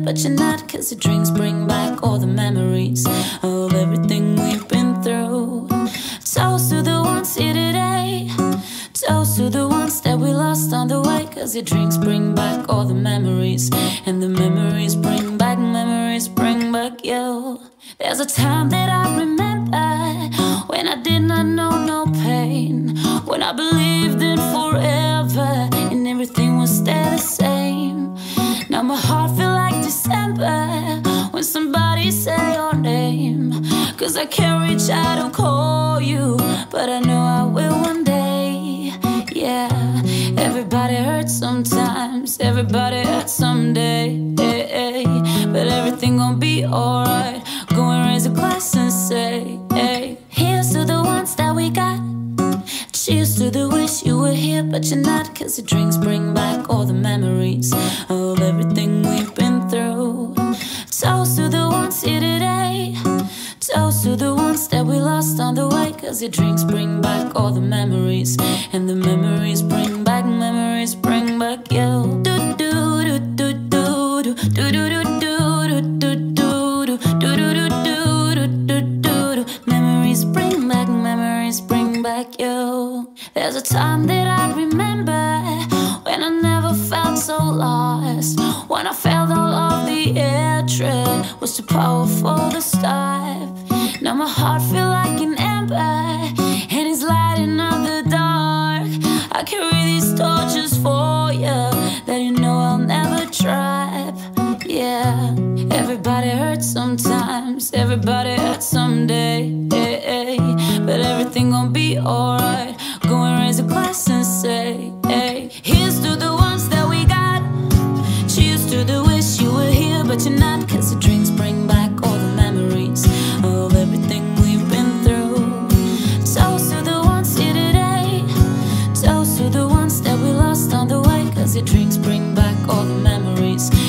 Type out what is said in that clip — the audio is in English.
but you're not, 'cause your drinks bring back all the memories of everything we've been through. Toast to the ones here today, toast to the ones that we lost on the way, 'cause your drinks bring back all the memories, and the memories bring back you. There's a time that I remember when I did not know no pain, when I believed in forever and everything would stay the same. Now my heart feel like December when somebody say your name, 'cause I can't reach out and call you, but I know I will one day. Yeah, everybody hurts sometimes, everybody hurts someday, but everything gon' be alright. Go and raise a glass and say, hey, here's to the ones that we got. Cheers to the wish you were here, but you're not, 'cause the drinks bring back all the memories of everything we've been through. Toast to the ones here today, toast to the ones that we lost on the way, 'cause your drinks bring back all the memories, and the memories bring back you. Do do do do do do do do do do do do do do do do. Memories bring back you. There's a time that I remember when I never felt so lost, when I felt all of the hatred was too powerful to stop. Now my heart feel like an ember and it's lighting up the dark. I carry these torches for you that you know I'll never drop. Yeah, everybody hurts sometimes, everybody hurts someday, but everything gon' be alright. Go and raise a glass and say, hey, here's to the ones that we got. Cheers to the wish you were here, but you're not, 'cause the drinks bring back all the memories of everything we've been through. Toast to the ones here today, toast to the ones that we lost on the way, 'cause your drinks bring back all the memories,